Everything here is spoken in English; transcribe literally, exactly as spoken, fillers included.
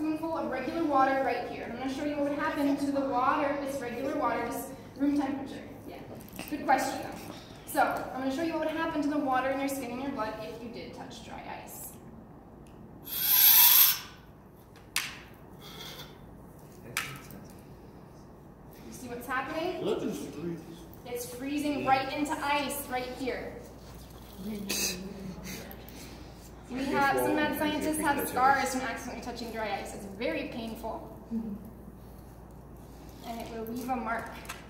spoonful of regular water right here. I'm going to show you what would happen to the water if it's regular water, just room temperature. Yeah, good question though. So, I'm going to show you what would happen to the water in your skin and your blood if you did touch dry ice. You see what's happening? It's freezing right into ice right here. We have, some mad scientists have scars from accidentally touching dry ice. It's very painful. And it will leave a mark.